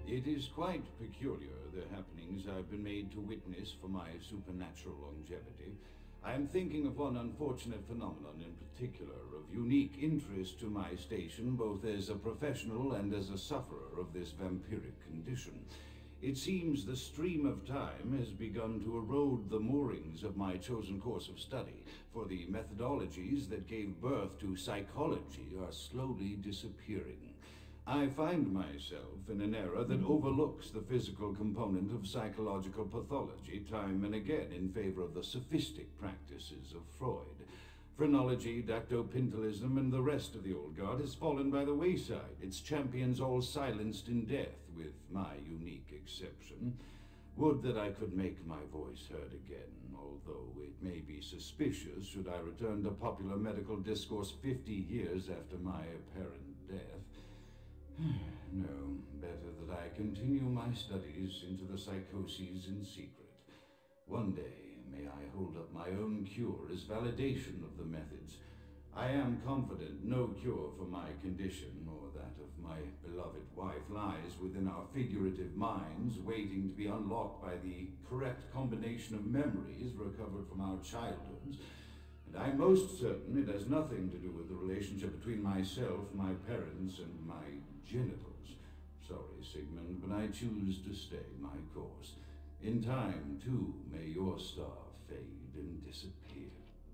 It is quite peculiar, the happenings I've been made to witness for my supernatural longevity. I am thinking of one unfortunate phenomenon in particular, of unique interest to my station, both as a professional and as a sufferer of this vampiric condition. It seems the stream of time has begun to erode the moorings of my chosen course of study, for the methodologies that gave birth to psychology are slowly disappearing. I find myself in an era that overlooks the physical component of psychological pathology time and again in favor of the sophistic practices of Freud. Phrenology, dactopintilism, and the rest of the old guard has fallen by the wayside, its champions all silenced in death, with my unique exception. Would that I could make my voice heard again, although it may be suspicious should I return to popular medical discourse 50 years after my apparent death. No, better that I continue my studies into the psychoses in secret. One day, may I hold up my own cure as validation of the methods. I am confident no cure for my condition, or that of my beloved wife, lies within our figurative minds, waiting to be unlocked by the correct combination of memories recovered from our childhoods. And I'm most certain it has nothing to do with the relationship between myself, my parents, and my genitals. Sorry, Sigmund, but I choose to stay my course. In time, too, may your star fade and disappear.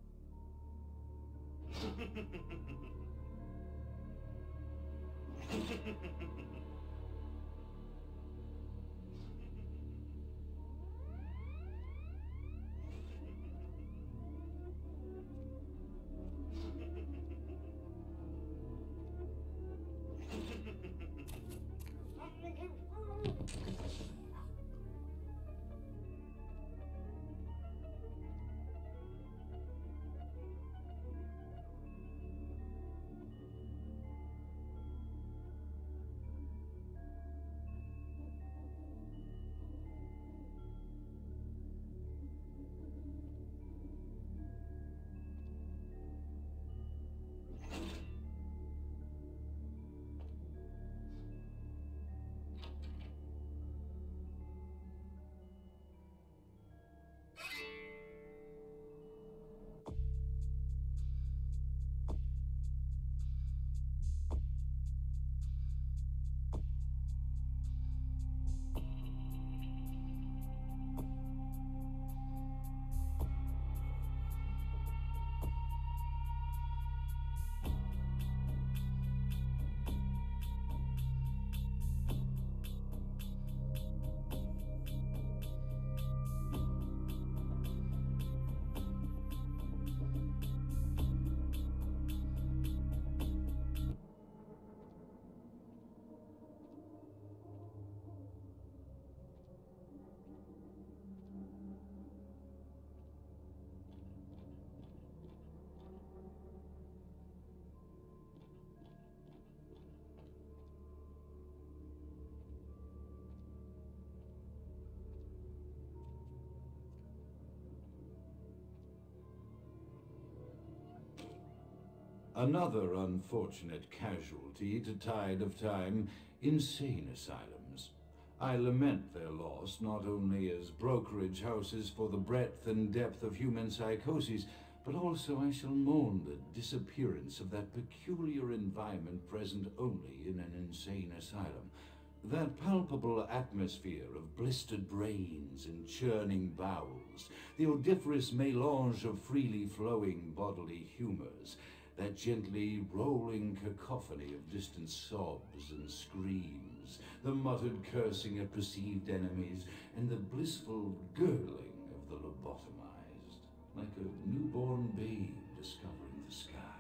Another unfortunate casualty to tide of time, insane asylums. I lament their loss not only as brokerage houses for the breadth and depth of human psychoses, but also I shall mourn the disappearance of that peculiar environment present only in an insane asylum. That palpable atmosphere of blistered brains and churning bowels, the odoriferous melange of freely flowing bodily humors, that gently rolling cacophony of distant sobs and screams, the muttered cursing of perceived enemies, and the blissful gurgling of the lobotomized, like a newborn babe discovering the sky.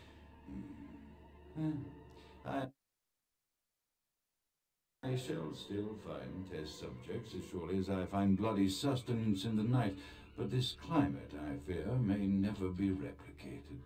I shall still find test subjects as surely as I find bloody sustenance in the night, but this climate, I fear, may never be replicated.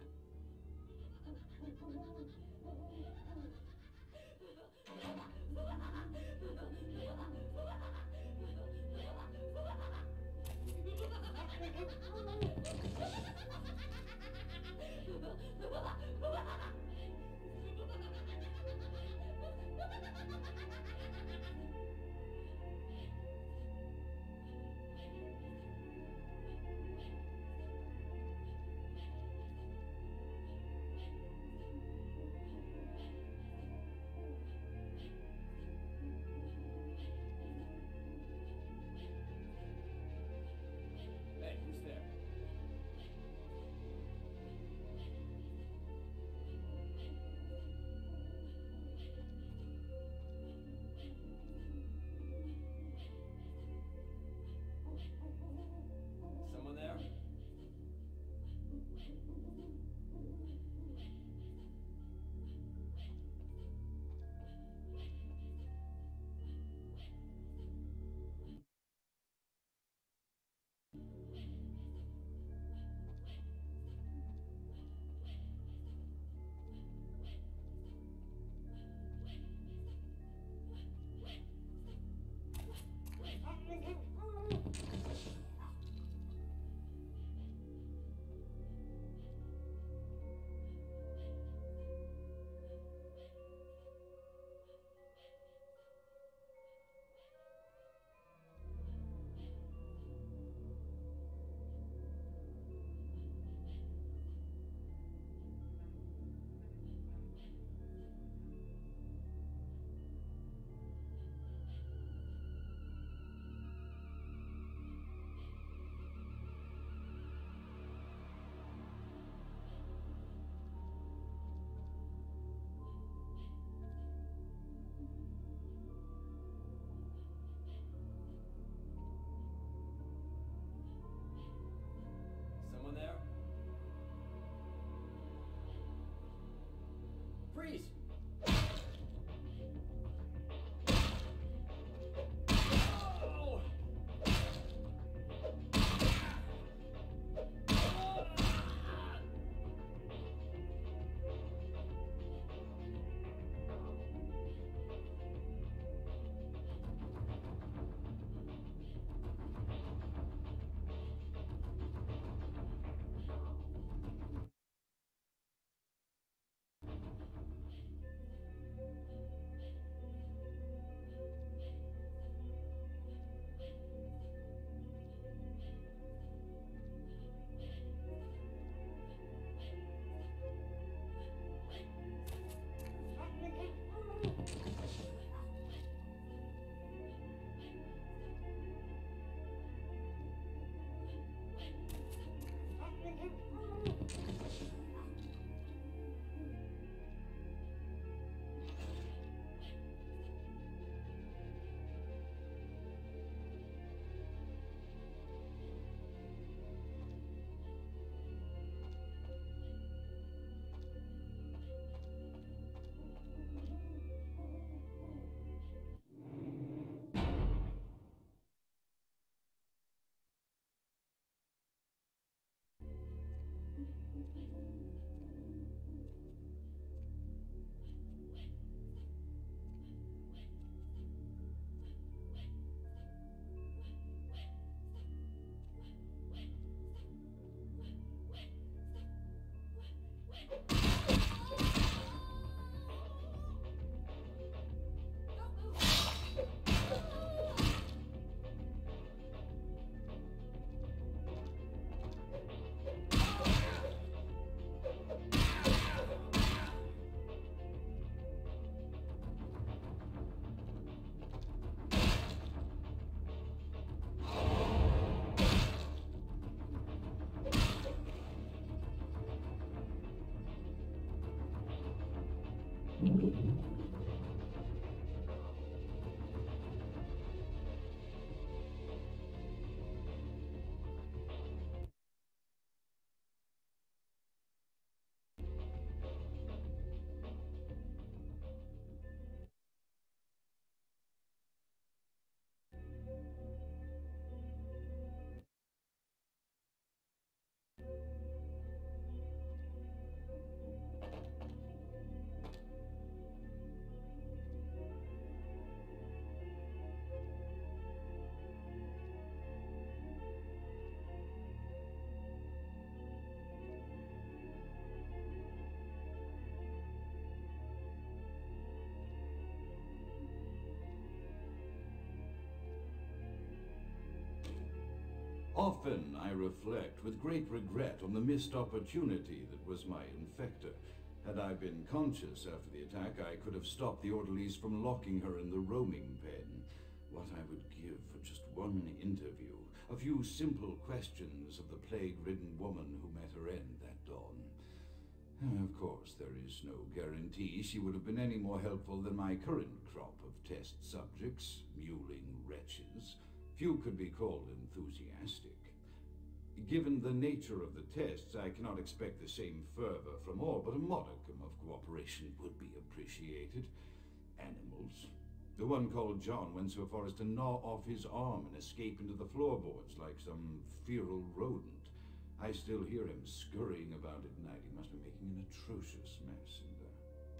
Often I reflect with great regret on the missed opportunity that was my infector. Had I been conscious after the attack, I could have stopped the orderlies from locking her in the roaming pen. What I would give for just one interview, a few simple questions of the plague-ridden woman who met her end that dawn. Of course, there is no guarantee she would have been any more helpful than my current crop of test subjects, mewling wretches. Few could be called enthusiastic. Given the nature of the tests, I cannot expect the same fervor from all, but a modicum of cooperation would be appreciated. Animals. The one called John went so far as to gnaw off his arm and escape into the floorboards like some feral rodent. I still hear him scurrying about at night. He must be making an atrocious mess in there.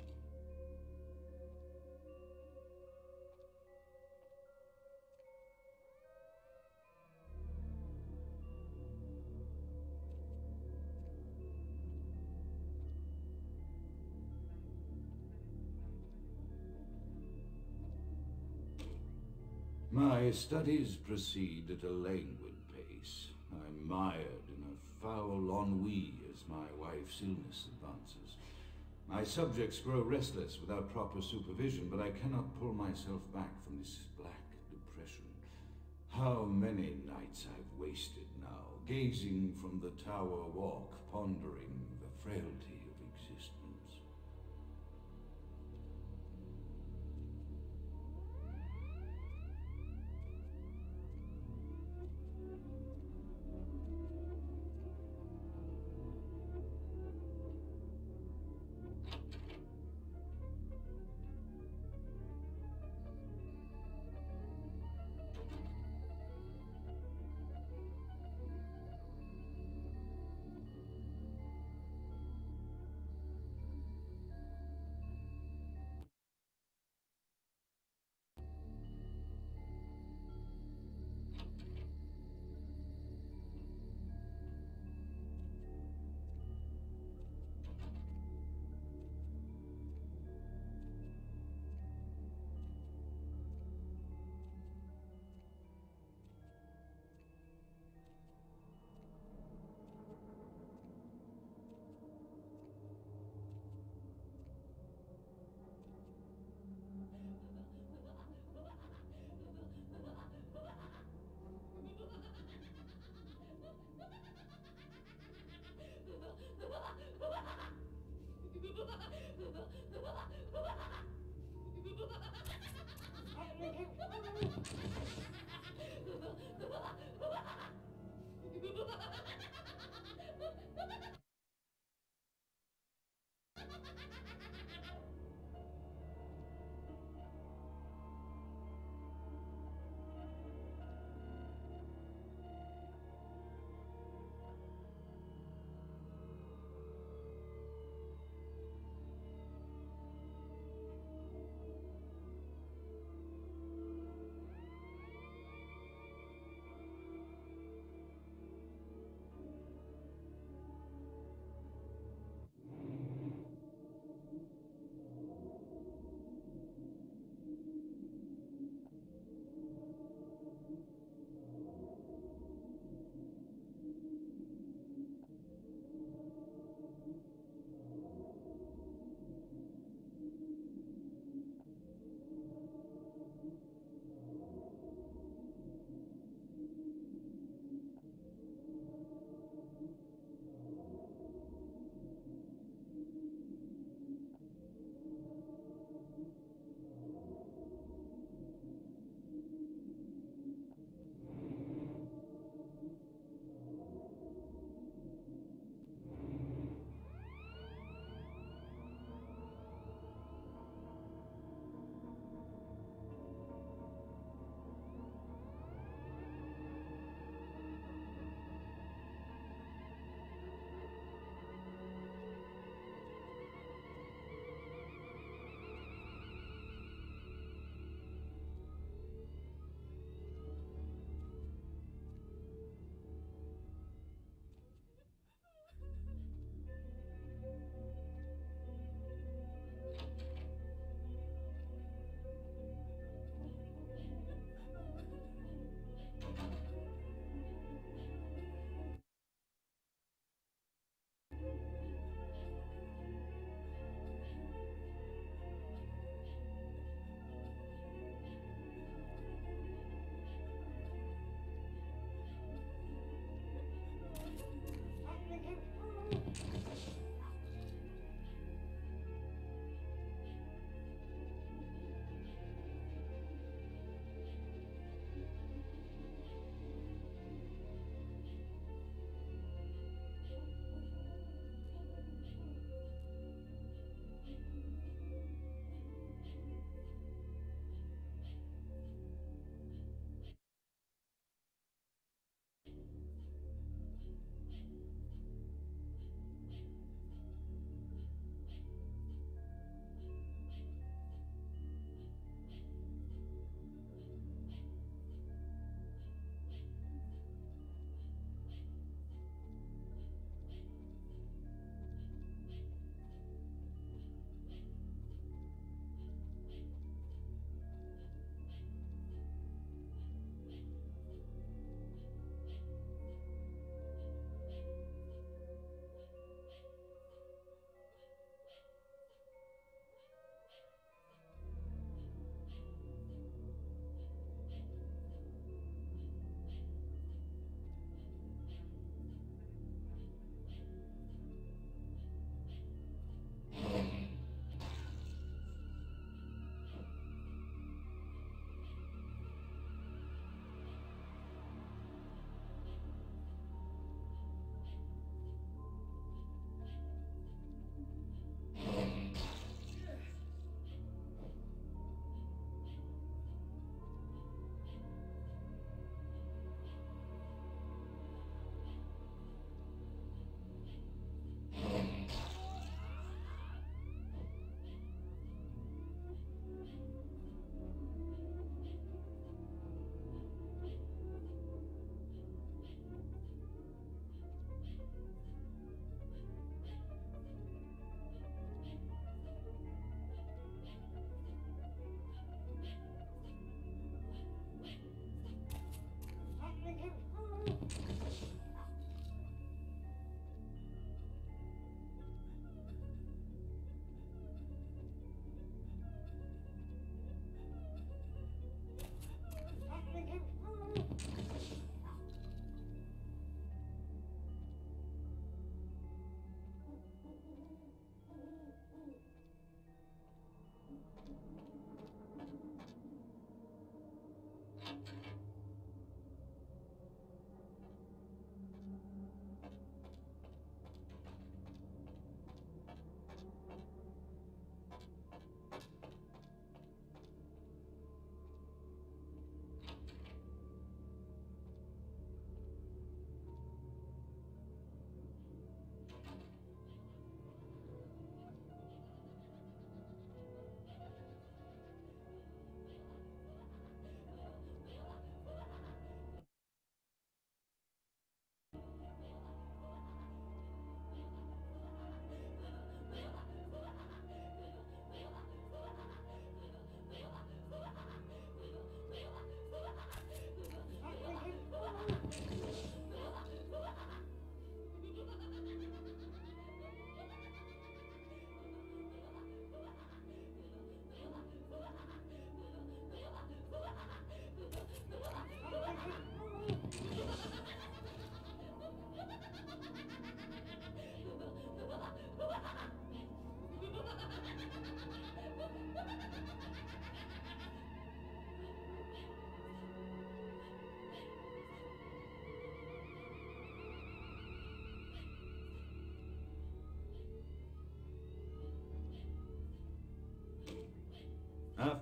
My studies proceed at a languid pace. I'm mired in a foul ennui as my wife's illness advances. My subjects grow restless without proper supervision, but I cannot pull myself back from this black depression. How many nights I've wasted now, gazing from the tower walk, pondering the frailty of existence.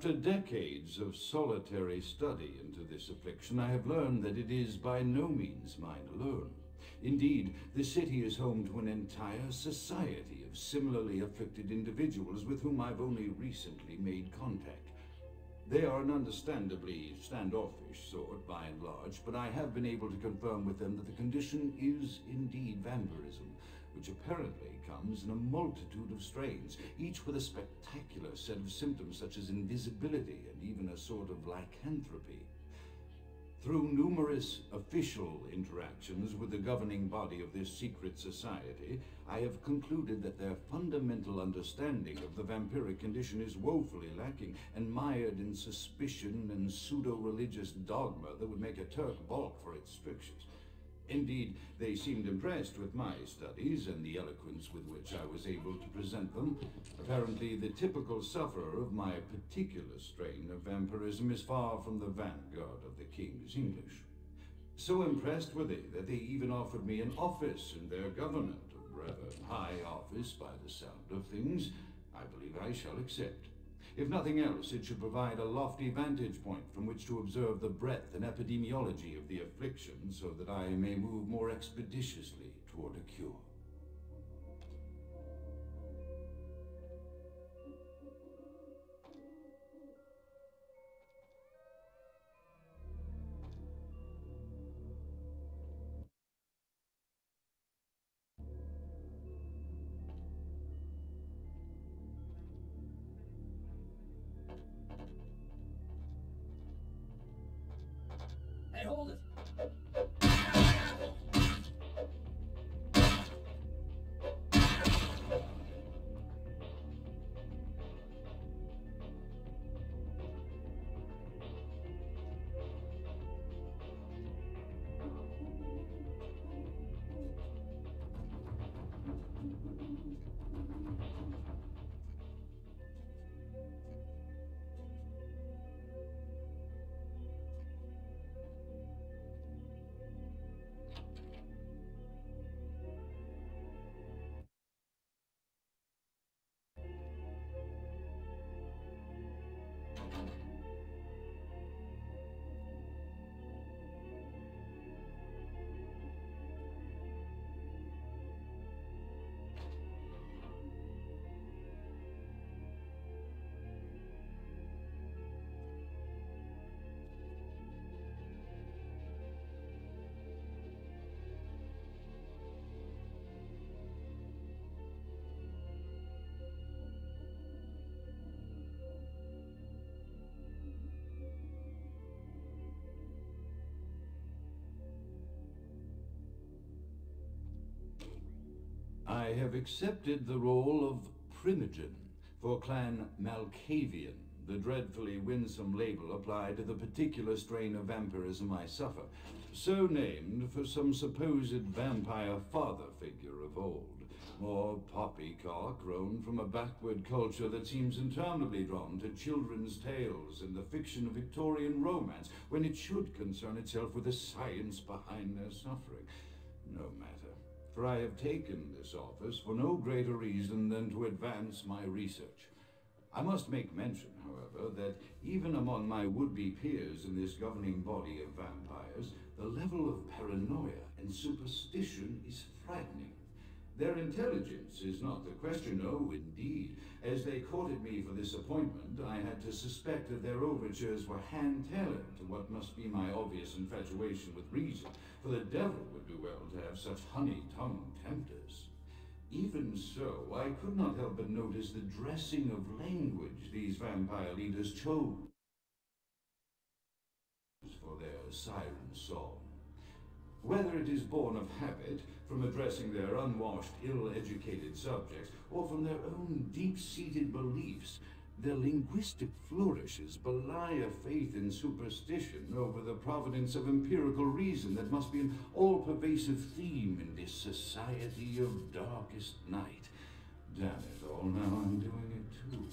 After decades of solitary study into this affliction, I have learned that it is by no means mine alone. Indeed, the city is home to an entire society of similarly afflicted individuals with whom I've only recently made contact. They are an understandably standoffish sort, by and large, but I have been able to confirm with them that the condition is indeed vampirism, which apparently comes in a multitude of strains, each with a spectacular set of symptoms such as invisibility and even a sort of lycanthropy. Through numerous official interactions with the governing body of this secret society, I have concluded that their fundamental understanding of the vampiric condition is woefully lacking and mired in suspicion and pseudo-religious dogma that would make a Turk balk for its strictures. Indeed, they seemed impressed with my studies and the eloquence with which I was able to present them. Apparently, the typical sufferer of my particular strain of vampirism is far from the vanguard of the King's English. So impressed were they that they even offered me an office in their government, a rather high office by the sound of things. I believe I shall accept. If nothing else, it should provide a lofty vantage point from which to observe the breadth and epidemiology of the affliction so that I may move more expeditiously toward a cure. Hey, hold it! I have accepted the role of Primogen for Clan Malkavian, the dreadfully winsome label applied to the particular strain of vampirism I suffer, so named for some supposed vampire father figure of old, more poppycock grown from a backward culture that seems interminably drawn to children's tales and the fiction of Victorian romance, when it should concern itself with the science behind their suffering. No matter. For I have taken this office for no greater reason than to advance my research. I must make mention, however, that even among my would-be peers in this governing body of vampires, the level of paranoia and superstition is frightening. Their intelligence is not the question, no, indeed. As they courted me for this appointment, I had to suspect that their overtures were hand-tailored to what must be my obvious infatuation with reason, for the devil would do well to have such honey-tongued tempters. Even so, I could not help but notice the dressing of language these vampire leaders chose for their siren song. Whether it is born of habit, from addressing their unwashed, ill-educated subjects, or from their own deep-seated beliefs, their linguistic flourishes belie a faith in superstition over the providence of empirical reason that must be an all-pervasive theme in this society of darkest night. Damn it all, now I'm doing it too.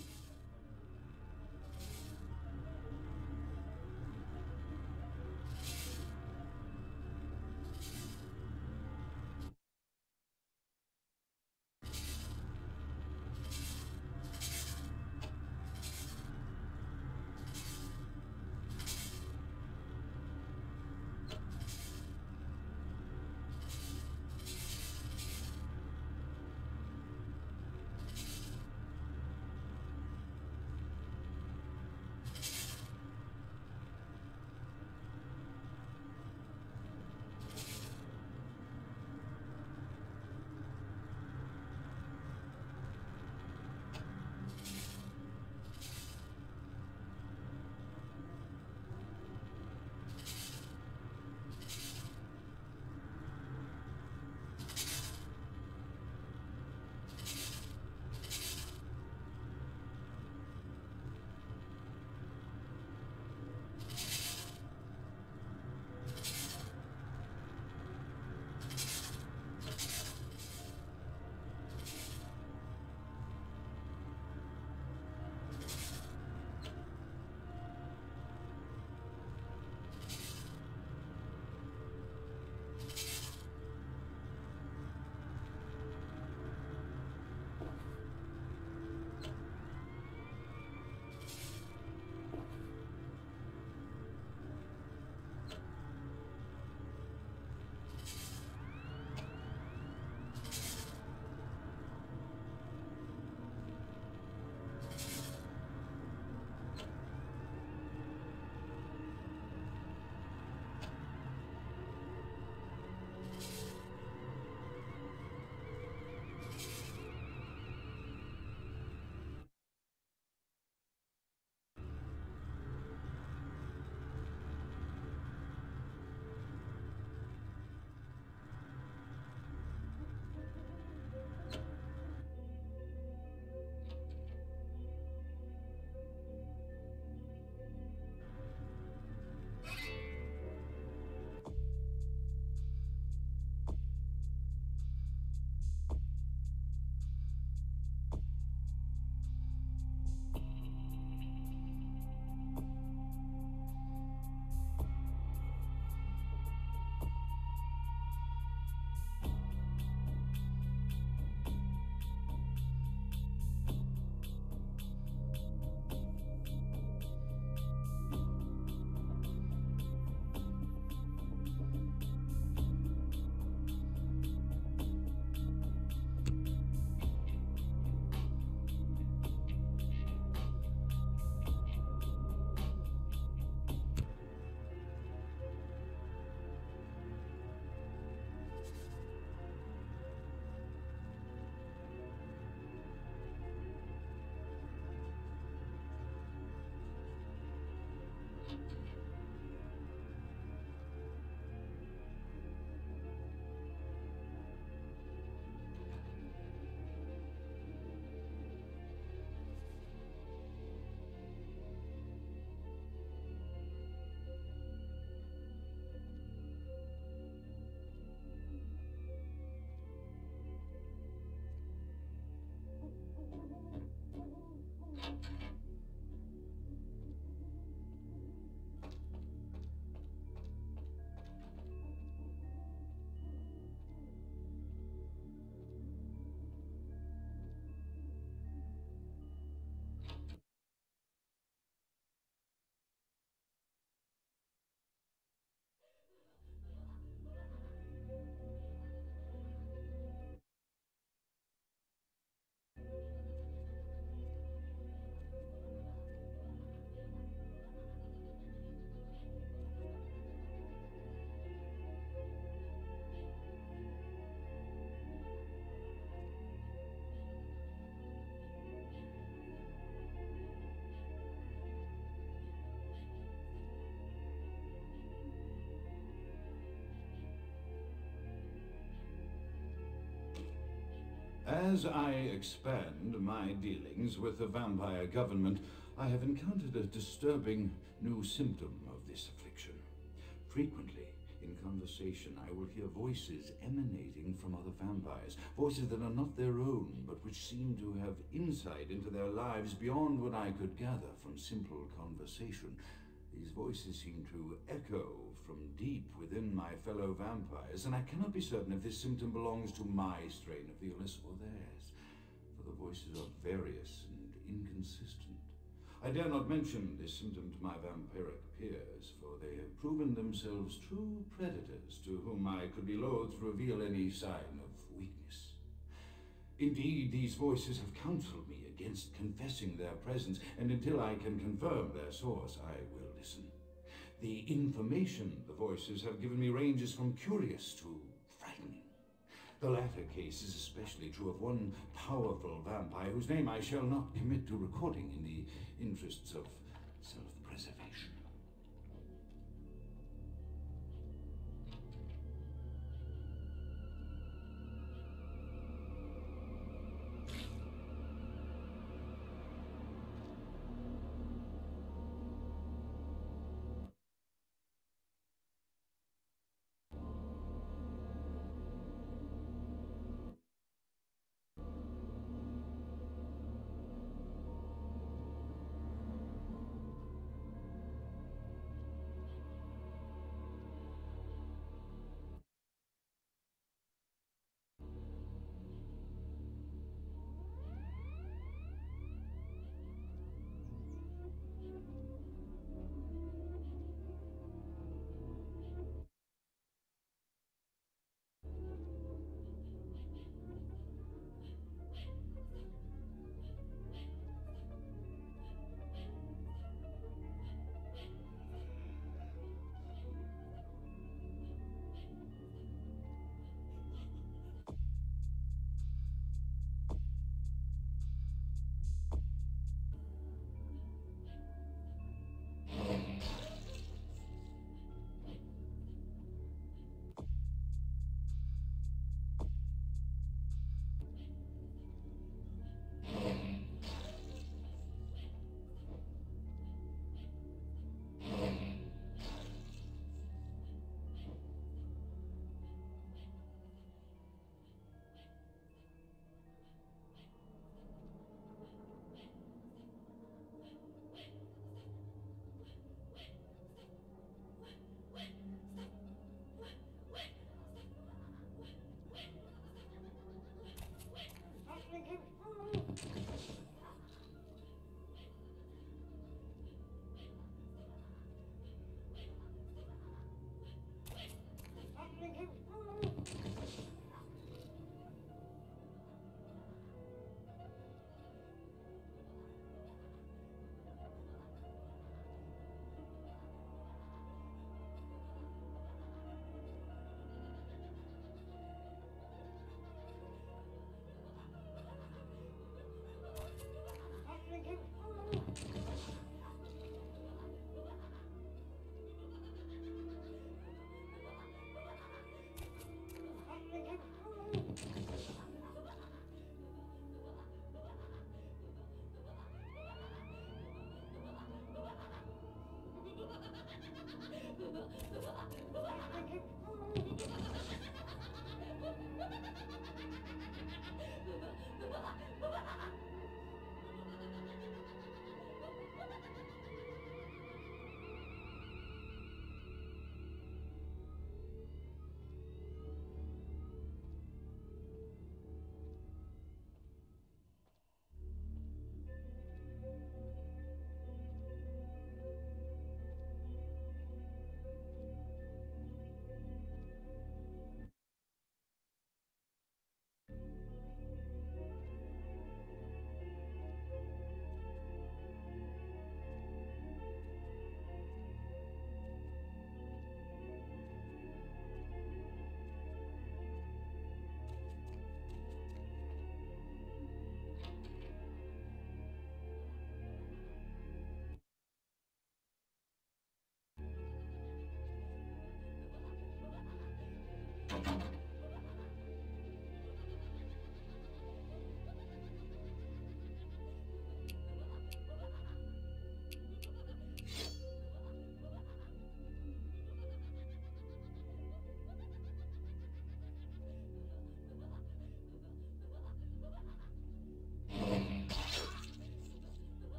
As I expand my dealings with the vampire government, I have encountered a disturbing new symptom of this affliction. Frequently, in conversation, I will hear voices emanating from other vampires, voices that are not their own, but which seem to have insight into their lives beyond what I could gather from simple conversation. These voices seem to echo from deep within my fellow vampires, and I cannot be certain if this symptom belongs to my strain of the illness or theirs, for the voices are various and inconsistent. I dare not mention this symptom to my vampiric peers, for they have proven themselves true predators to whom I could be loath to reveal any sign of weakness. Indeed, these voices have counseled me against confessing their presence, and until I can confirm their source, I will listen. The information the voices have given me ranges from curious to frightening. The latter case is especially true of one powerful vampire whose name I shall not commit to recording in the interests of self-preservation.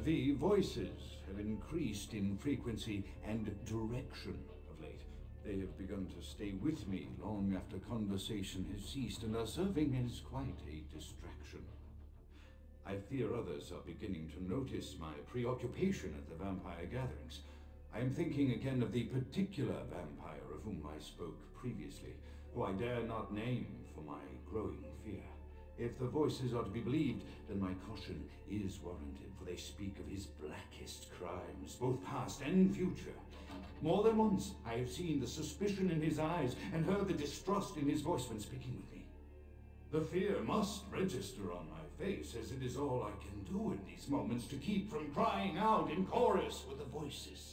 The voices have increased in frequency and direction of late. They have begun to stay with me long after conversation has ceased and are serving as quite a distraction. I fear others are beginning to notice my preoccupation at the vampire gatherings. I am thinking again of the particular vampire of whom I spoke previously, who I dare not name for my growing fear. If the voices are to be believed, then my caution is warranted, for they speak of his blackest crimes, both past and future. More than once I have seen the suspicion in his eyes and heard the distrust in his voice when speaking with me. The fear must register on my face, as it is all I can do in these moments to keep from crying out in chorus with the voices.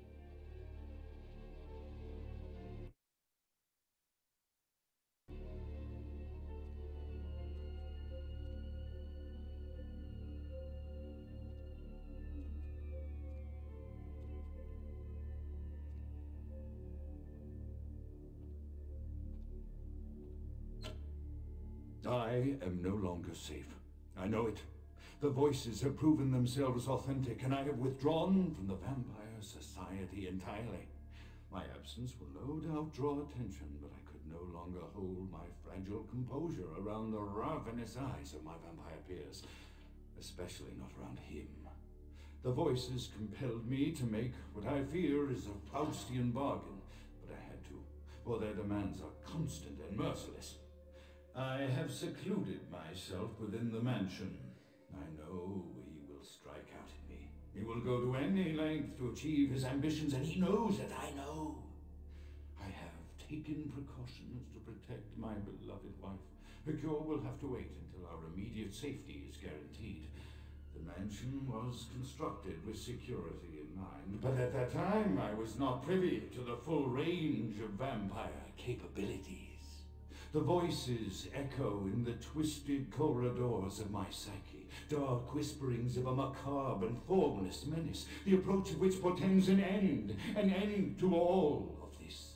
I am no longer safe. I know it. The voices have proven themselves authentic, and I have withdrawn from the Vampire Society entirely. My absence will no doubt draw attention, but I could no longer hold my fragile composure around the ravenous eyes of my vampire peers, especially not around him. The voices compelled me to make what I fear is a Faustian bargain, but I had to, for their demands are constant and merciless. I have secluded myself within the mansion. I know he will strike out at me. He will go to any length to achieve his ambitions, and he knows that I know. I have taken precautions to protect my beloved wife. Her cure will have to wait until our immediate safety is guaranteed. The mansion was constructed with security in mind, but at that time I was not privy to the full range of vampire capabilities. The voices echo in the twisted corridors of my psyche, dark whisperings of a macabre and formless menace, the approach of which portends an end to all of this.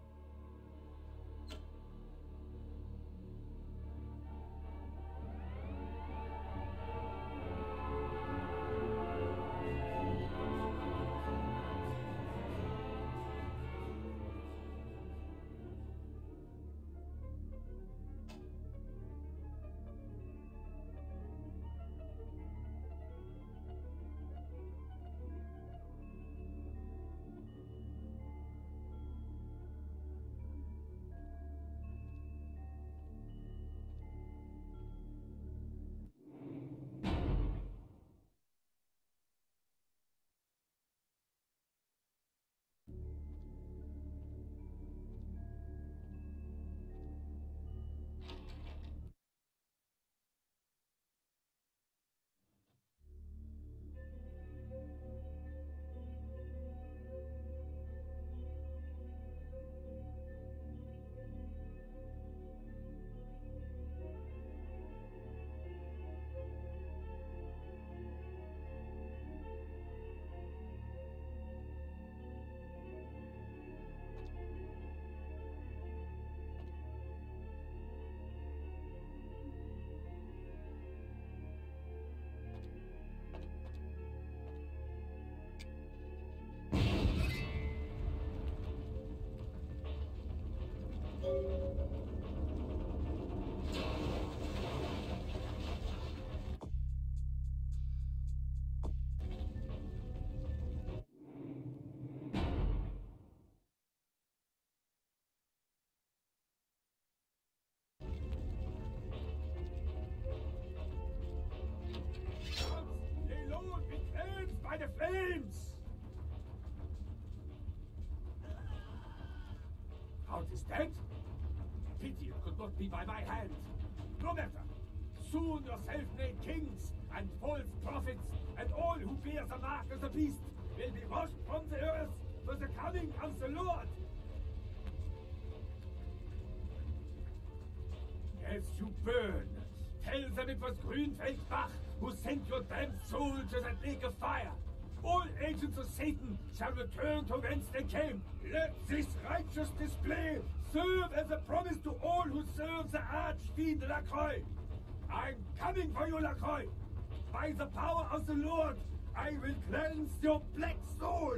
By the flames! Count is dead? Pity it could not be by my hand. No matter. Soon your self-made kings and false prophets and all who bear the mark of the beast will be washed from the earth for the coming of the Lord. As you burn, tell them it was Grünfeldbach who sent your damned soul to that lake of fire. All agents of Satan shall return to whence they came. Let this righteous display serve as a promise to all who serve the Archfiend Lacroix. I'm coming for you, Lacroix. By the power of the Lord, I will cleanse your black soul!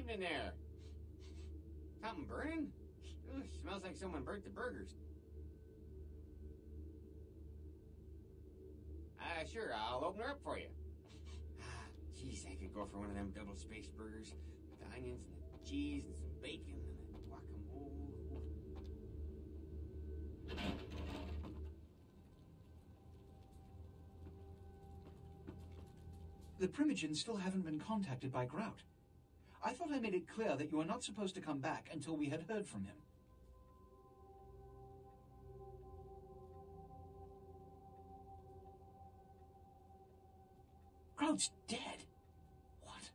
happened in there? Something burning? Ooh, smells like someone burnt the burgers. Sure, I'll open her up for you. Jeez, I could go for one of them double-spaced burgers with the onions and the cheese and some bacon and the guacamole. The Primogens still haven't been contacted by Grout. I thought I made it clear that you are not supposed to come back until we had heard from him. Grout's dead. What?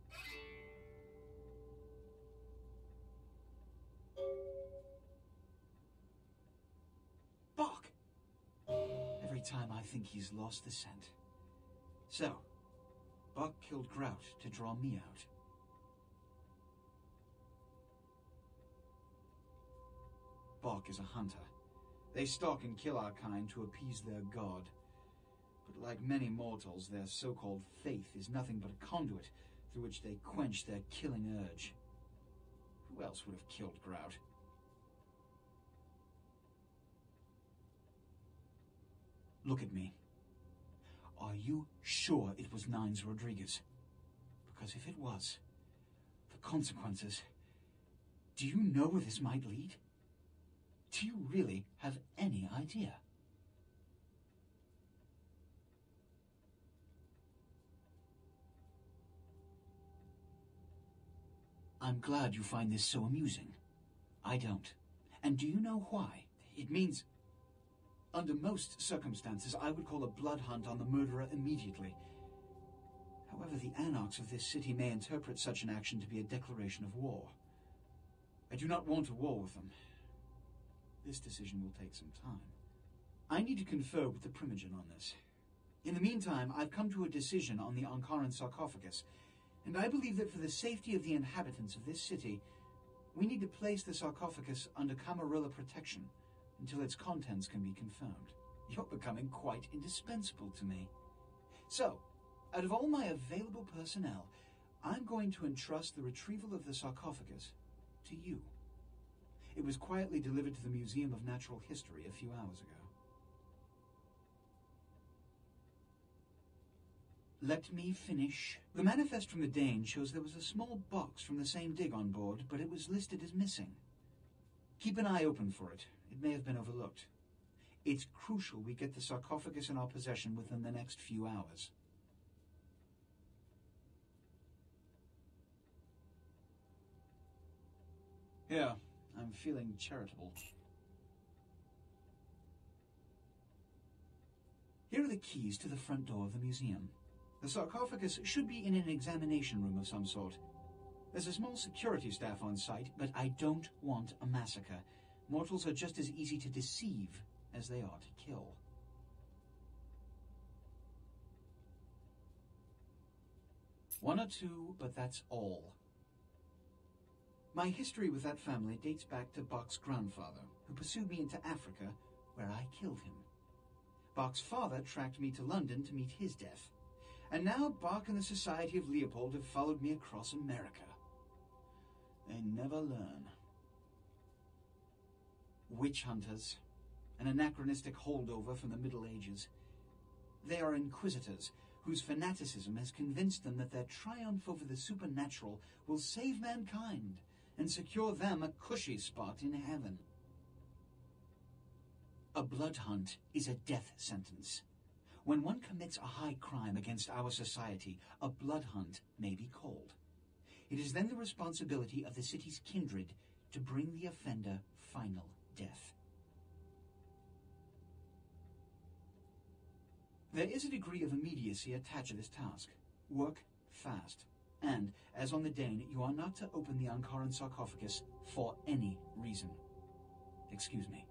Bok! Every time I think he's lost the scent. So, Bok killed Grout to draw me out. Bok is a hunter. They stalk and kill our kind to appease their god. But like many mortals, their so-called faith is nothing but a conduit through which they quench their killing urge. Who else would have killed Grout? Look at me. Are you sure it was Nines Rodriguez? Because if it was, the consequences... Do you know where this might lead? Do you really have any idea? I'm glad you find this so amusing. I don't. And do you know why? It means... Under most circumstances, I would call a blood hunt on the murderer immediately. However, the anarchs of this city may interpret such an action to be a declaration of war. I do not want a war with them. This decision will take some time. I need to confer with the Primogen on this. In the meantime, I've come to a decision on the Ankaran sarcophagus, and I believe that for the safety of the inhabitants of this city, we need to place the sarcophagus under Camarilla protection until its contents can be confirmed. You're becoming quite indispensable to me. So, out of all my available personnel, I'm going to entrust the retrieval of the sarcophagus to you. It was quietly delivered to the Museum of Natural History a few hours ago. Let me finish. The manifest from the Dane shows there was a small box from the same dig on board, but it was listed as missing. Keep an eye open for it. It may have been overlooked. It's crucial we get the sarcophagus in our possession within the next few hours. Here, I'm feeling charitable. Here are the keys to the front door of the museum. The sarcophagus should be in an examination room of some sort. There's a small security staff on site, but I don't want a massacre. Mortals are just as easy to deceive as they are to kill. One or two, but that's all. My history with that family dates back to Bok's grandfather, who pursued me into Africa, where I killed him. Bok's father tracked me to London to meet his death. And now Bok and the Society of Leopold have followed me across America. They never learn. Witch hunters, an anachronistic holdover from the Middle Ages. They are inquisitors whose fanaticism has convinced them that their triumph over the supernatural will save mankind and secure them a cushy spot in heaven. A blood hunt is a death sentence. When one commits a high crime against our society, a blood hunt may be called. It is then the responsibility of the city's kindred to bring the offender final death. There is a degree of immediacy attached to this task. Work fast. And, as on the Dane, you are not to open the Ankaran sarcophagus for any reason. Excuse me.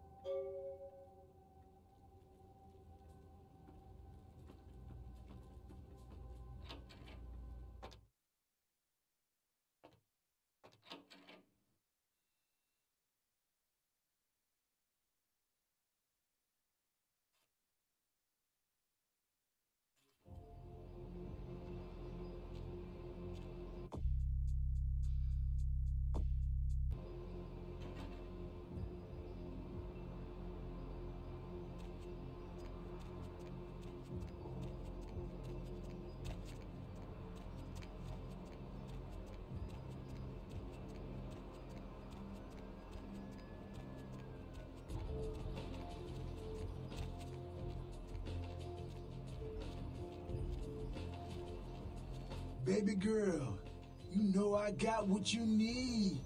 Baby girl, you know I got what you need.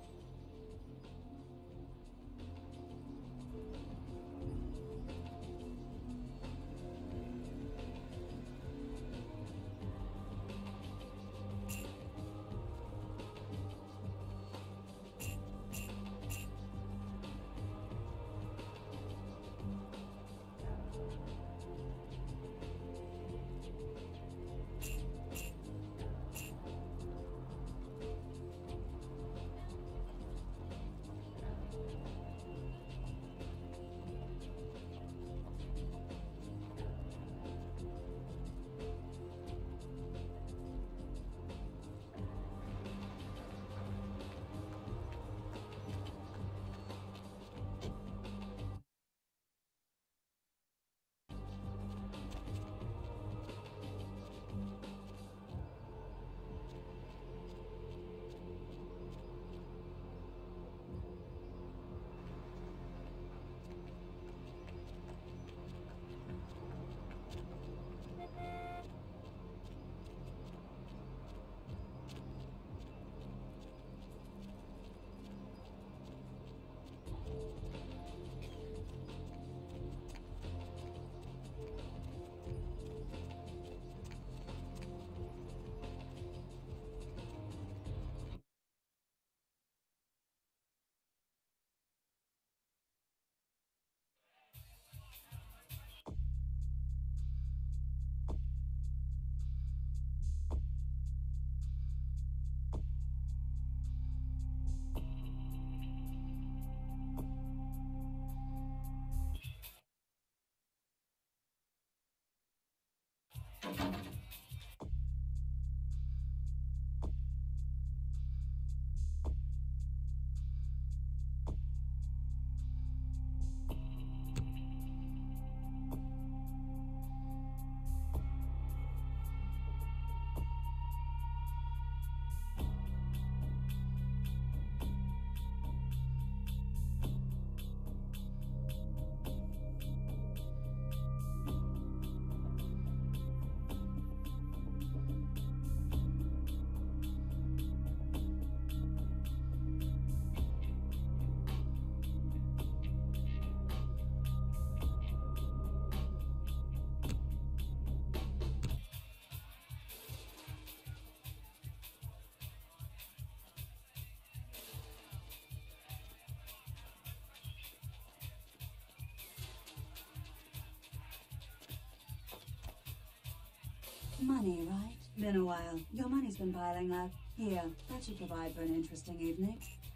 Money, right? Been a while. Your money's been piling up. Here, that should provide for an interesting evening.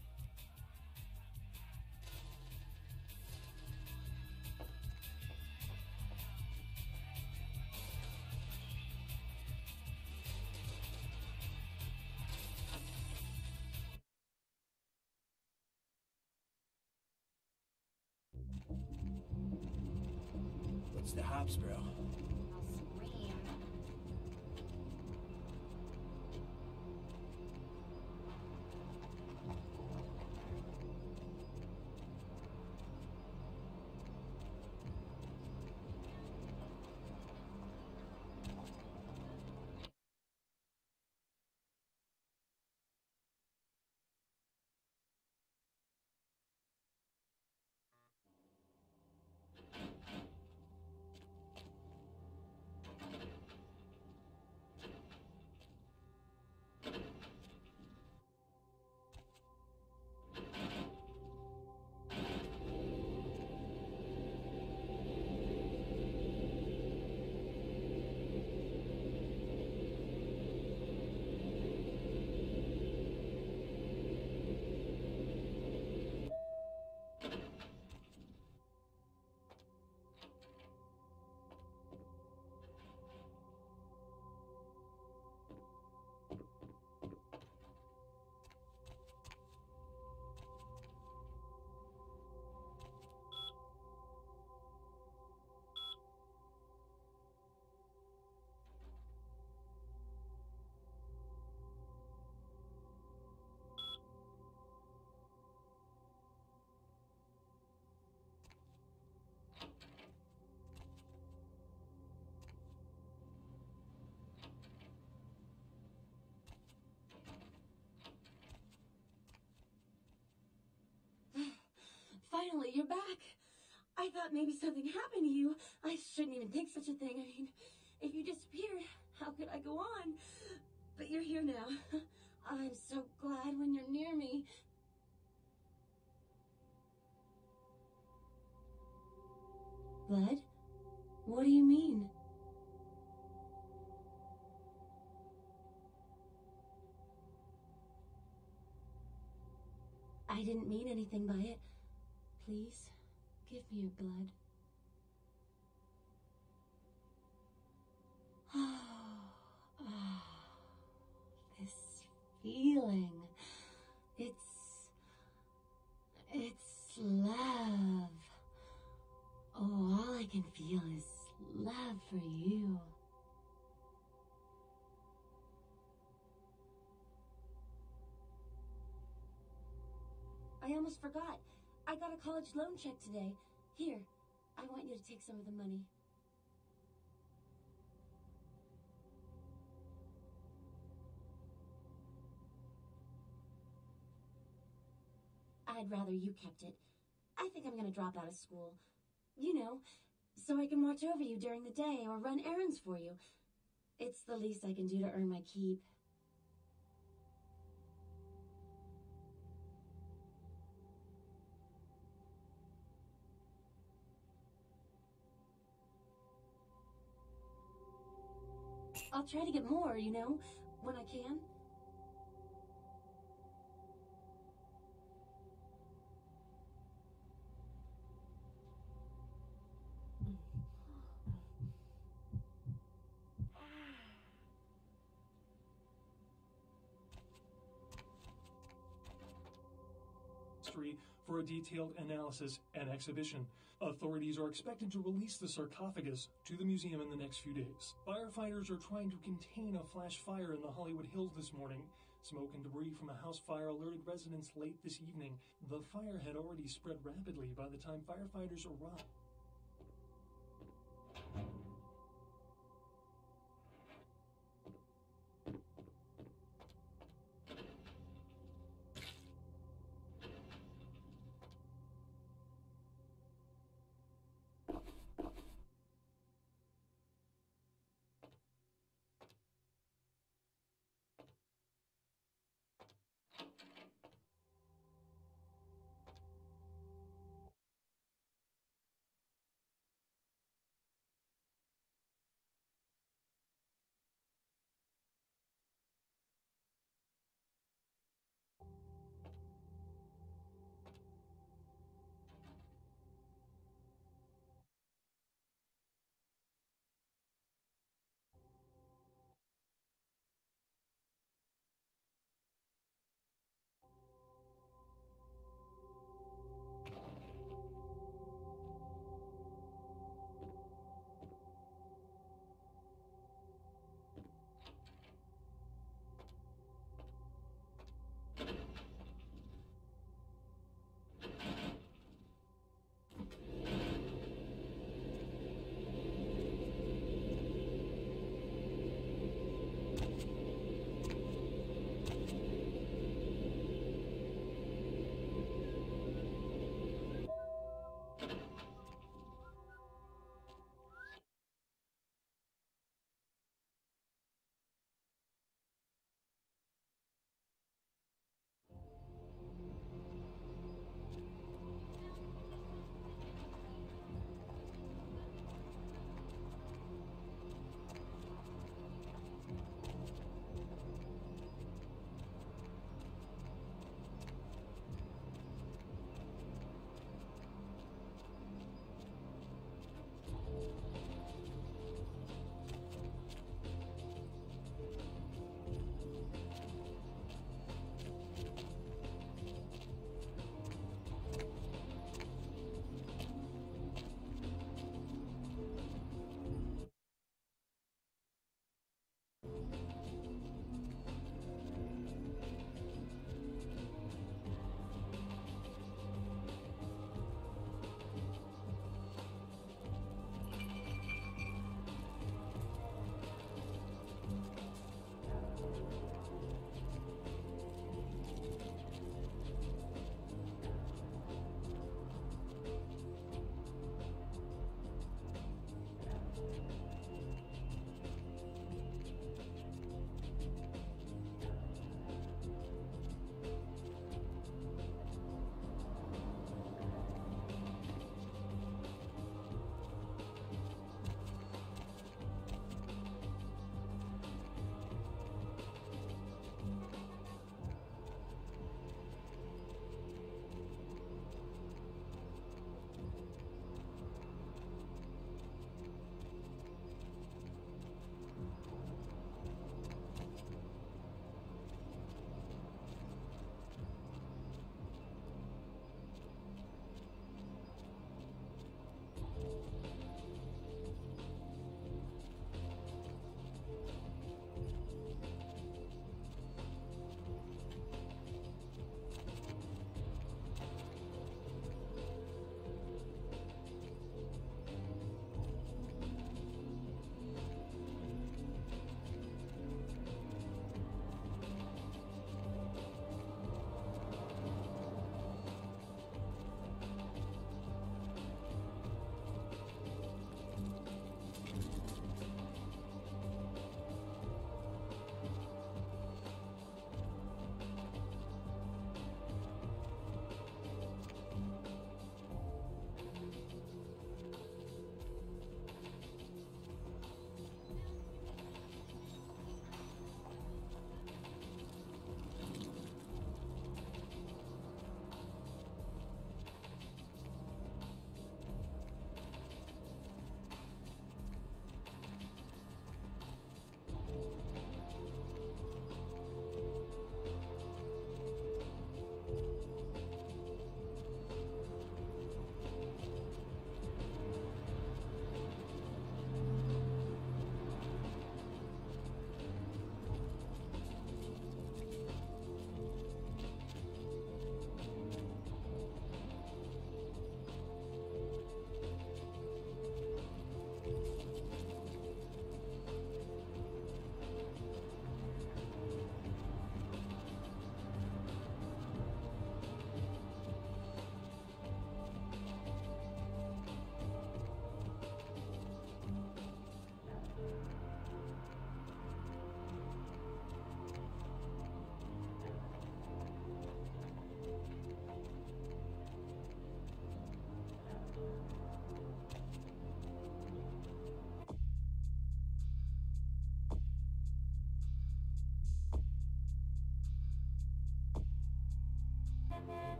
What's the hops, bro? you're back. I thought maybe something happened to you. I shouldn't even think such a thing. I mean, if you disappeared, how could I go on? But you're here now. I'm so glad when you're near me. Blood? What do you mean? I didn't mean anything by it. Please, give me your blood. This feeling. It's love. Oh, all I can feel is love for you. I almost forgot. I got a college loan check today. Here, I want you to take some of the money. I'd rather you kept it. I think I'm gonna drop out of school. You know, so I can watch over you during the day or run errands for you. It's the least I can do to earn my keep. I'll try to get more, you know, when I can. For a detailed analysis and exhibition. Authorities are expected to release the sarcophagus to the museum in the next few days. Firefighters are trying to contain a flash fire in the Hollywood Hills this morning. Smoke and debris from a house fire alerted residents late this evening. The fire had already spread rapidly by the time firefighters arrived.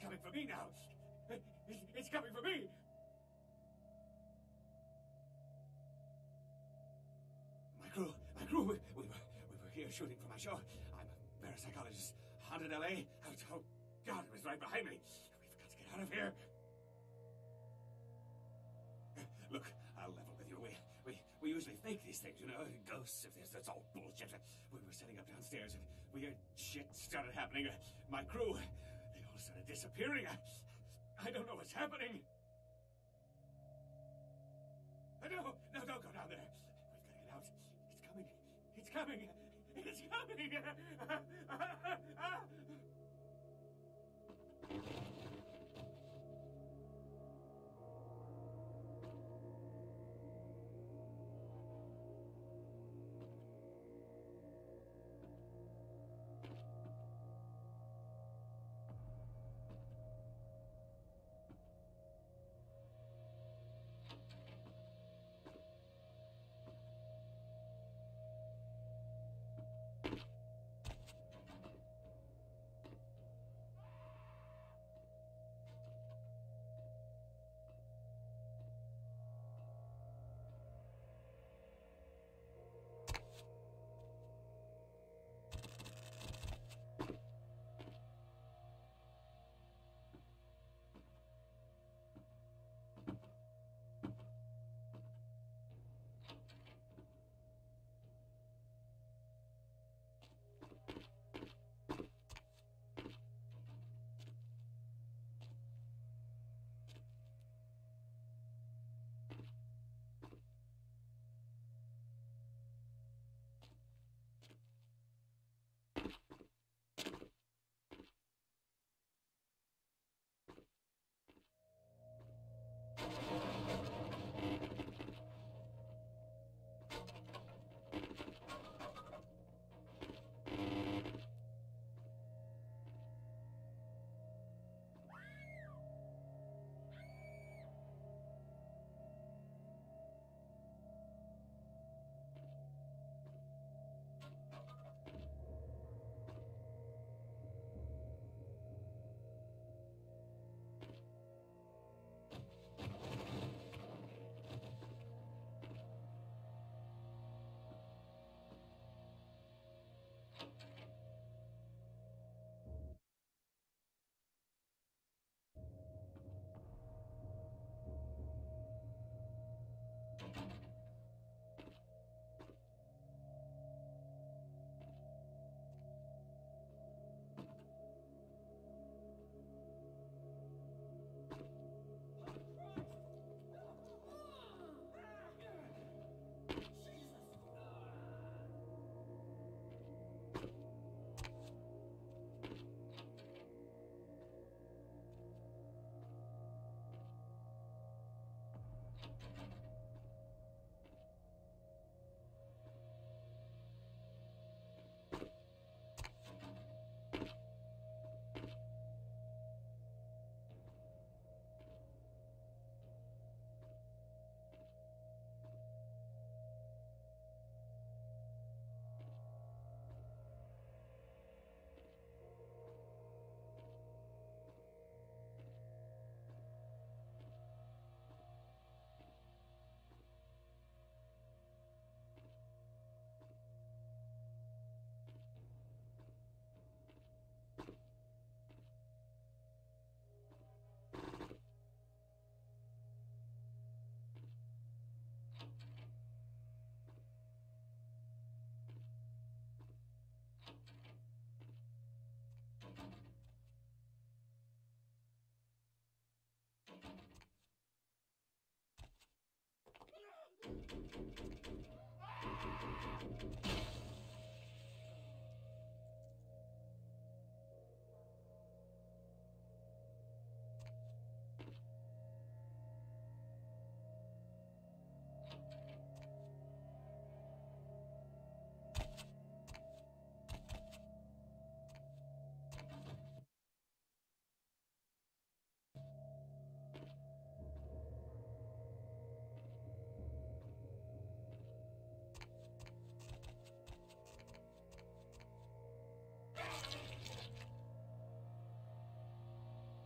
coming for me now. It's coming for me. My crew, we were here shooting for my show. I'm a parapsychologist, haunted LA. Oh, God, it was right behind me. We've got to get out of here. Look, I'll level with you. We usually fake these things, you know, ghosts, if there's, that's all bullshit. We were setting up downstairs and weird shit started happening. My crew, they all started disappearing. I don't know what's happening. No, don't go down there. We've got to get out. It's coming. It's coming.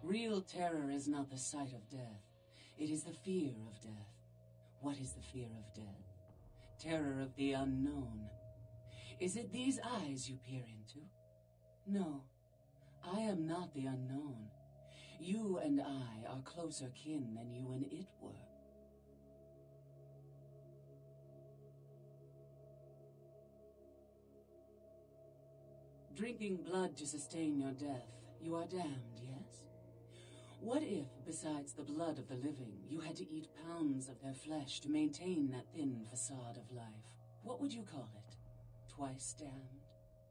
Real terror is not the sight of death. It is the fear of death. What is the fear of death? Terror of the unknown. Is it these eyes you peer into? No, I am not the unknown. You and I are closer kin than you and it were. Drinking blood to sustain your death, you are damned, yes? What if, besides the blood of the living, you had to eat pounds of their flesh to maintain that thin facade of life? What would you call it? Twice damned?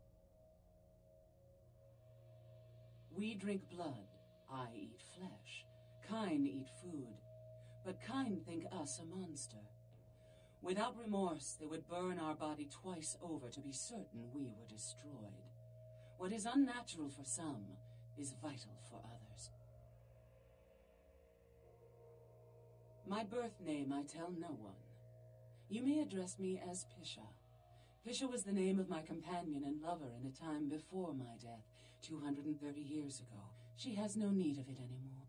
We drink blood, I eat flesh. Kine eat food, but Kine think us a monster. Without remorse, they would burn our body twice over to be certain we were destroyed. What is unnatural for some is vital for others. My birth name I tell no one. You may address me as Pisha. Pisha was the name of my companion and lover in a time before my death, 230 years ago. She has no need of it anymore.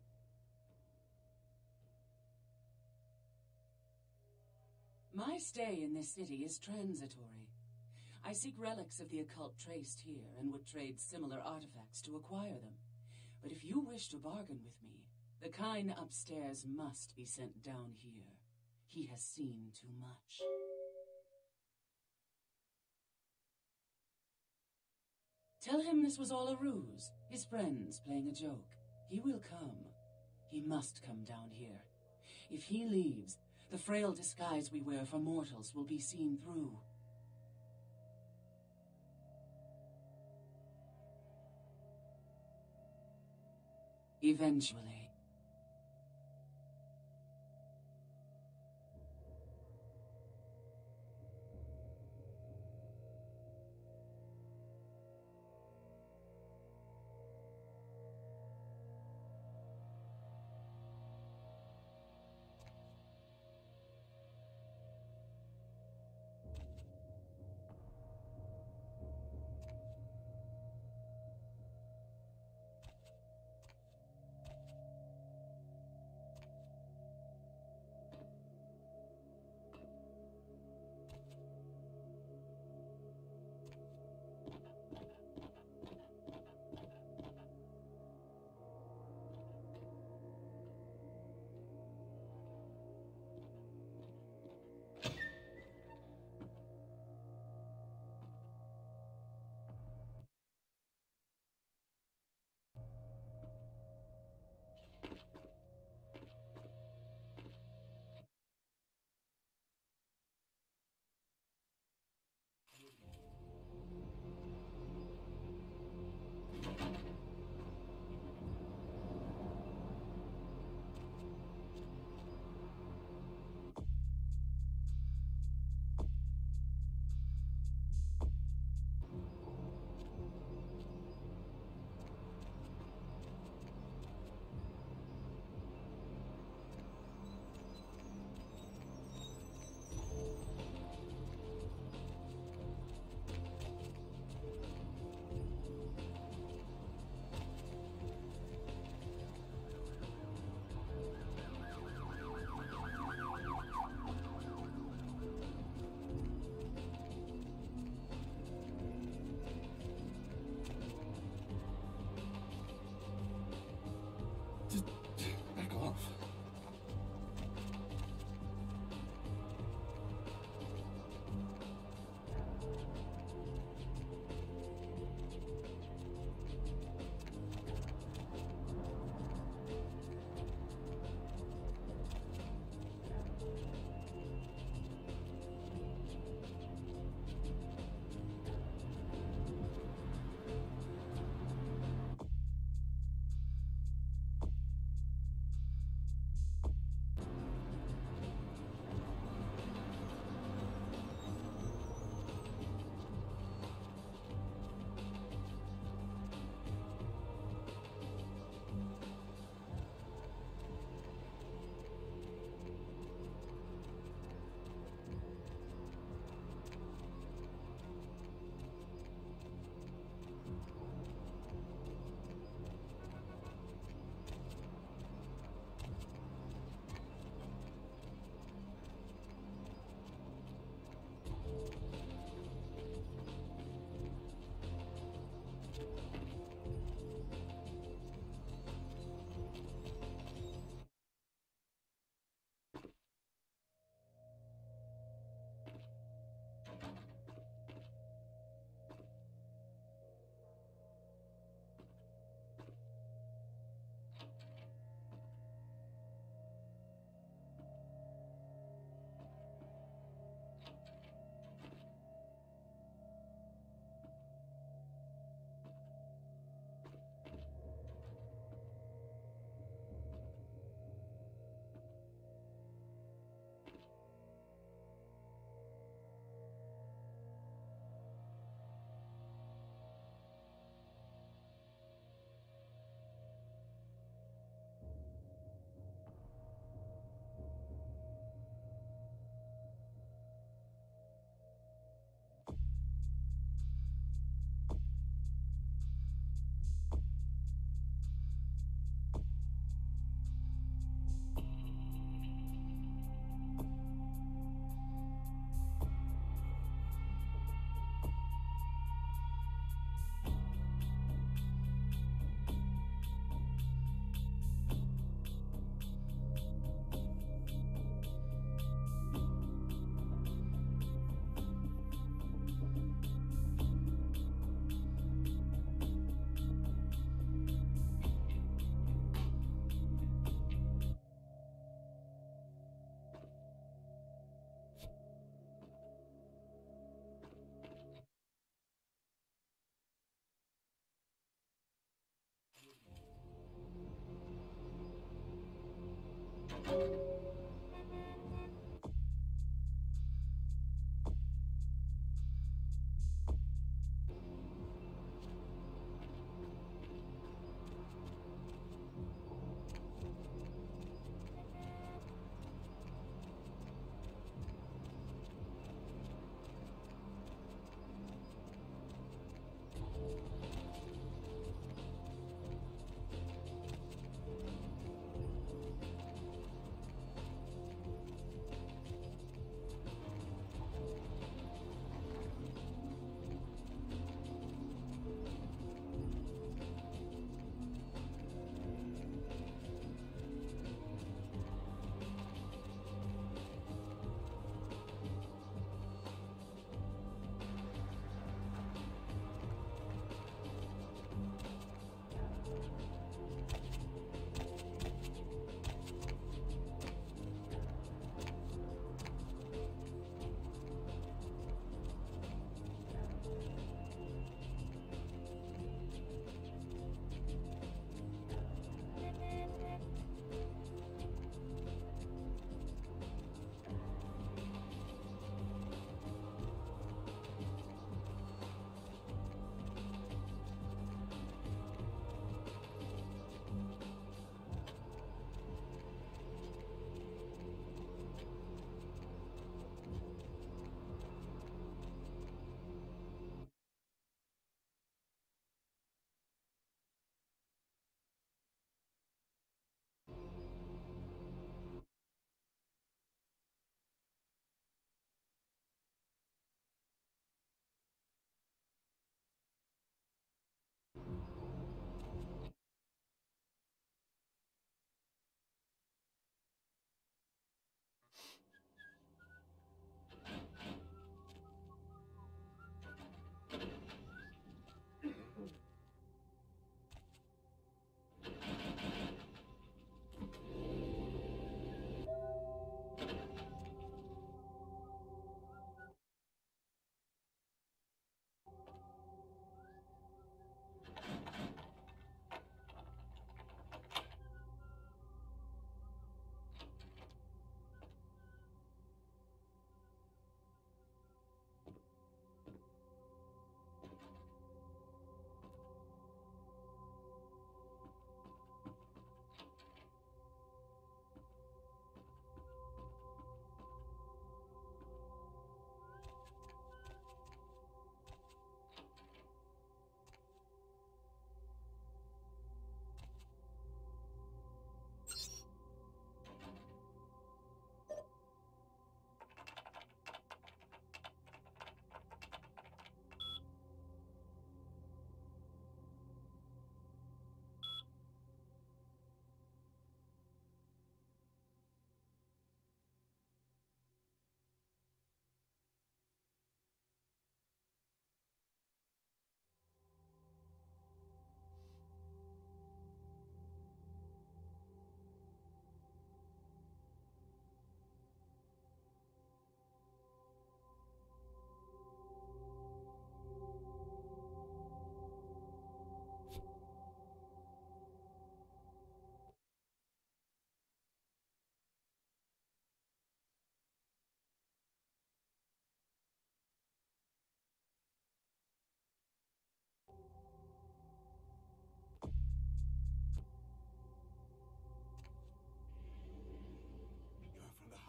My stay in this city is transitory. I seek relics of the occult traced here and would trade similar artifacts to acquire them. But if you wish to bargain with me, the Kine upstairs must be sent down here. He has seen too much. Tell him this was all a ruse, his friends playing a joke. He will come. He must come down here. If he leaves, the frail disguise we wear for mortals will be seen through. Eventually.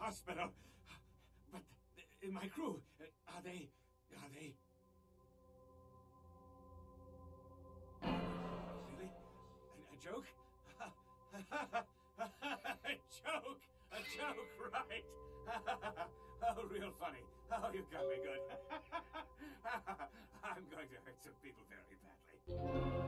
hospital. But my crew, are they... Really? A joke? A joke, right? Oh, real funny. Oh, you got me good. I'm going to hurt some people very badly.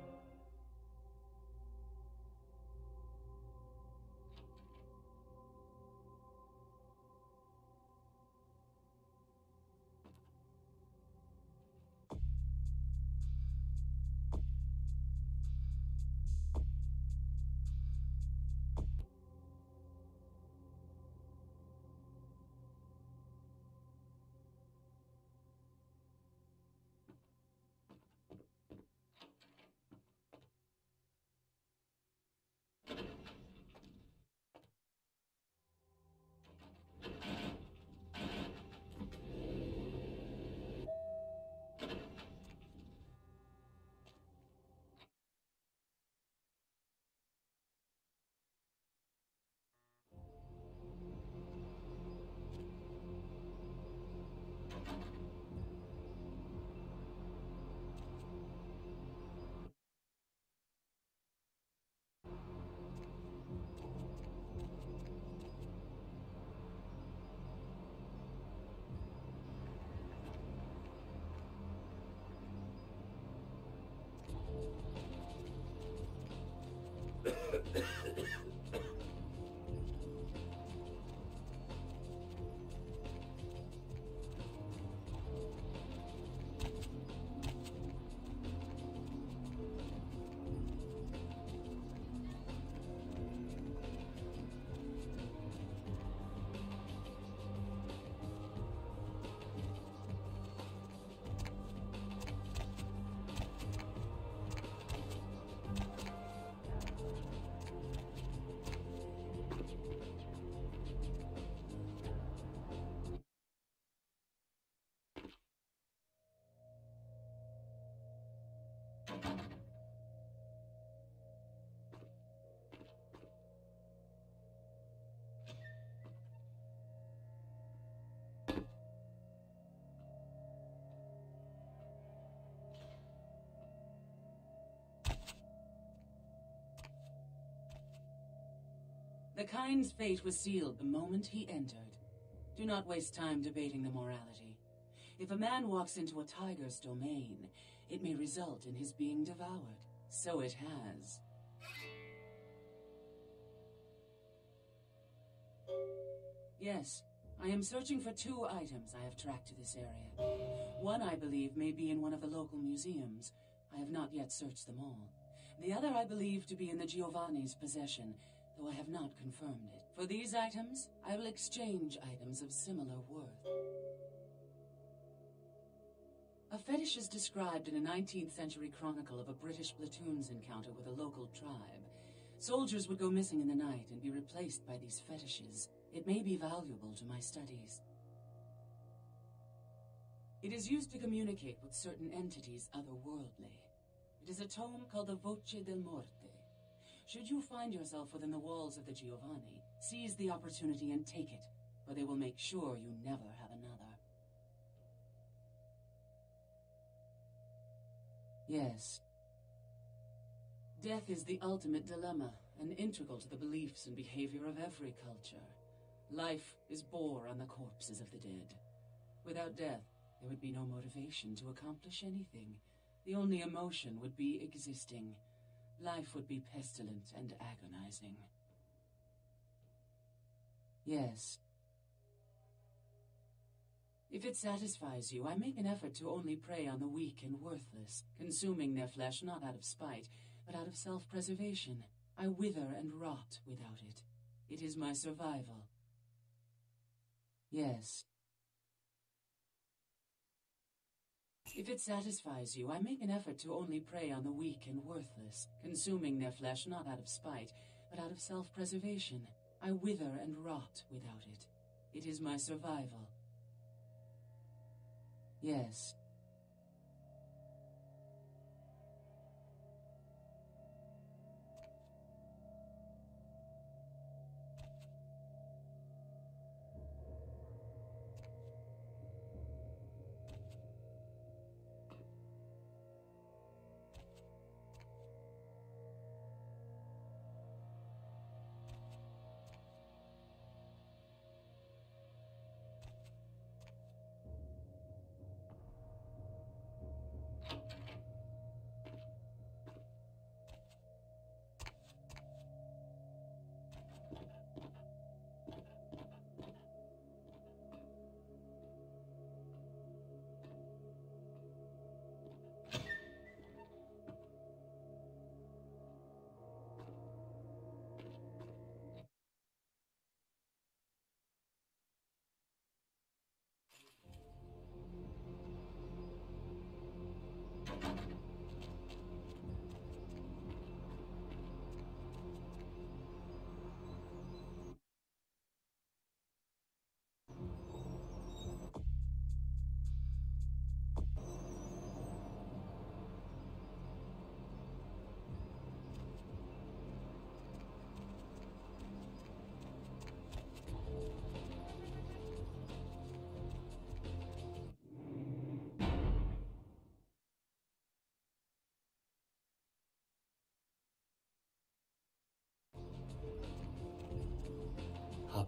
The Kind's fate was sealed the moment he entered. Do not waste time debating the morality. If a man walks into a tiger's domain, it may result in his being devoured. So it has. Yes, I am searching for 2 items I have tracked to this area. One, I believe, may be in one of the local museums. I have not yet searched them all. The other I believe to be in the Giovanni's possession, though I have not confirmed it. For these items, I will exchange items of similar worth. A fetish is described in a 19th century chronicle of a British platoon's encounter with a local tribe. Soldiers would go missing in the night and be replaced by these fetishes. It may be valuable to my studies. It is used to communicate with certain entities otherworldly. It is a tome called the Voce del Morte. Should you find yourself within the walls of the Giovanni, seize the opportunity and take it, for they will make sure you never have another. Yes. Death is the ultimate dilemma, and integral to the beliefs and behavior of every culture. Life is bore on the corpses of the dead. Without death, there would be no motivation to accomplish anything. The only emotion would be existing. Life would be pestilent and agonizing. Yes. If it satisfies you, I make an effort to only prey on the weak and worthless, consuming their flesh not out of spite, but out of self-preservation. I wither and rot without it. It is my survival. Yes. If it satisfies you, I make an effort to only prey on the weak and worthless, consuming their flesh not out of spite, but out of self-preservation. I wither and rot without it. It is my survival. Yes.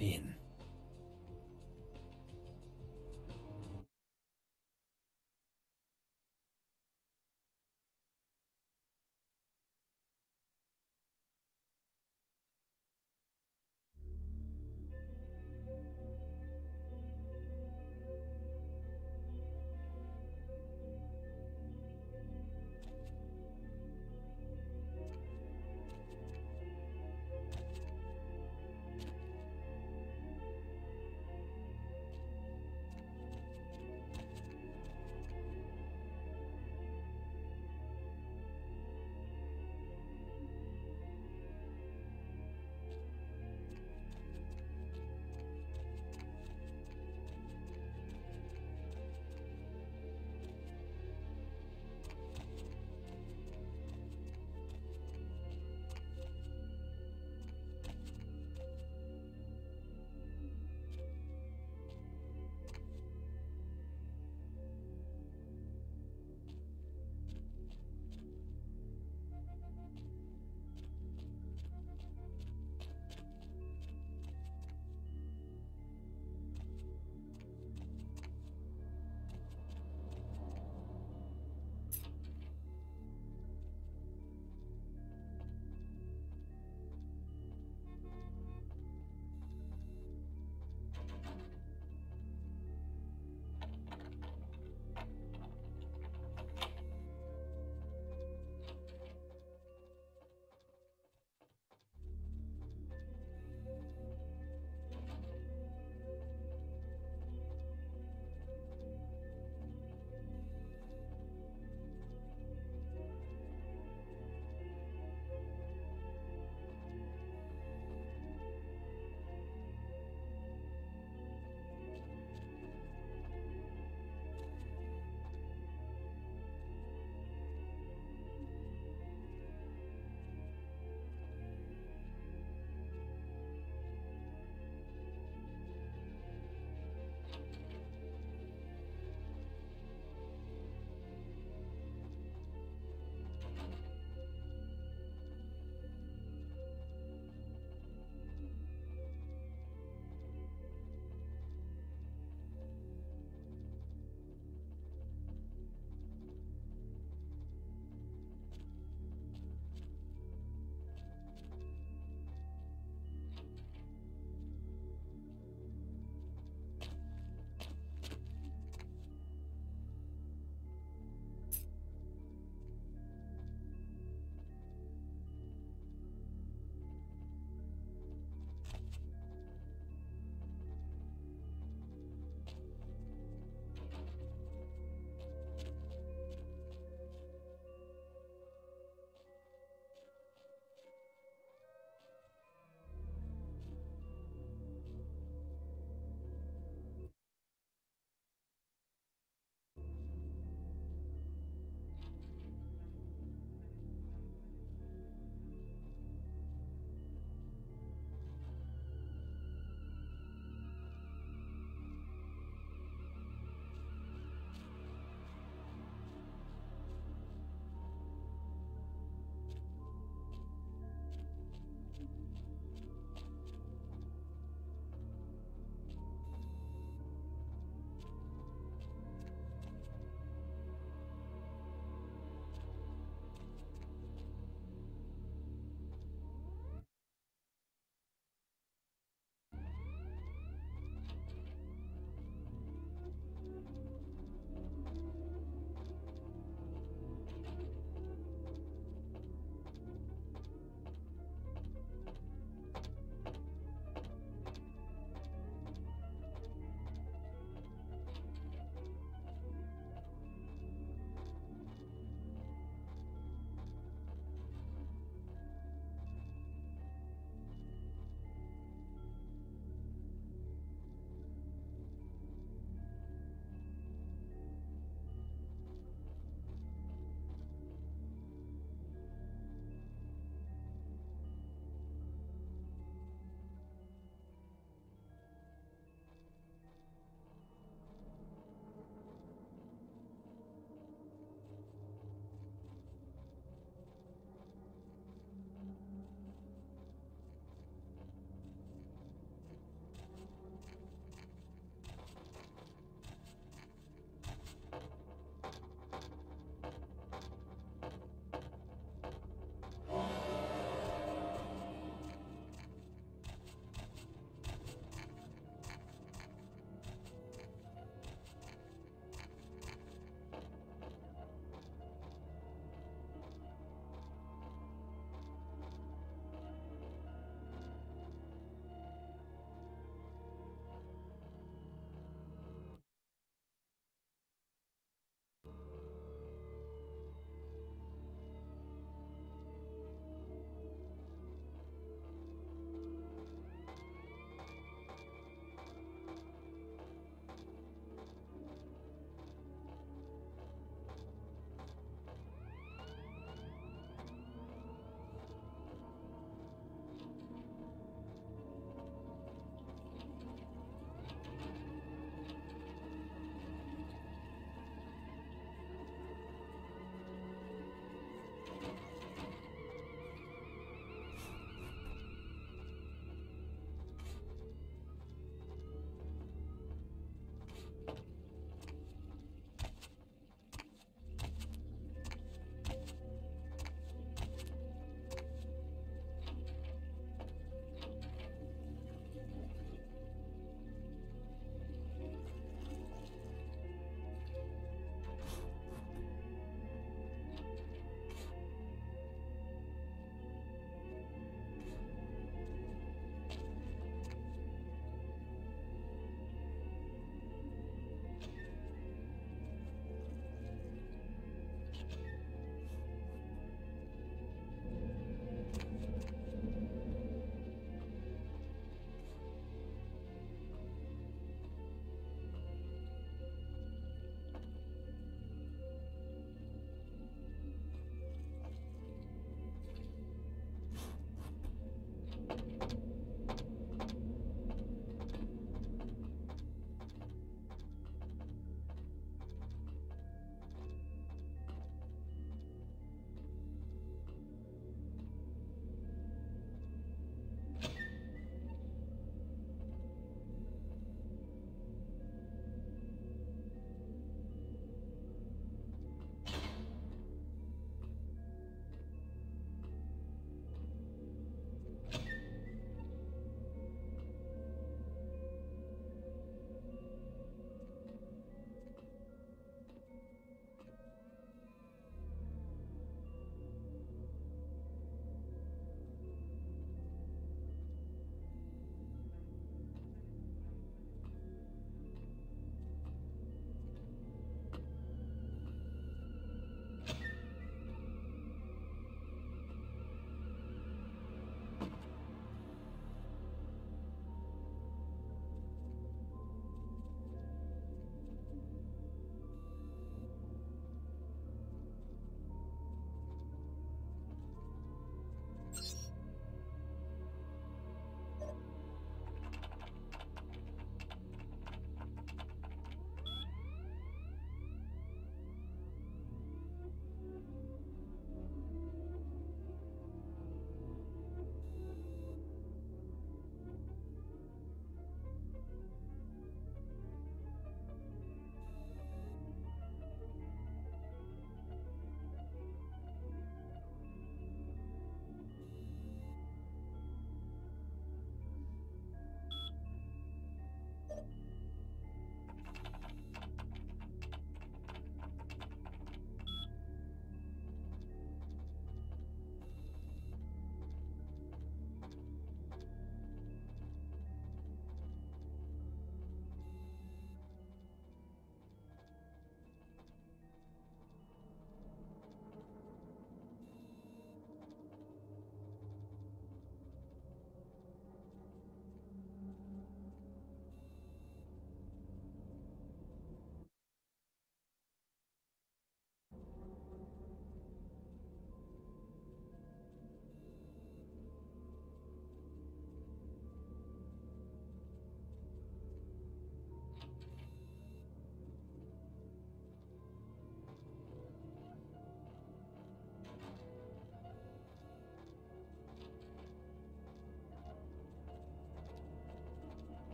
in.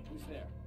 Who's there?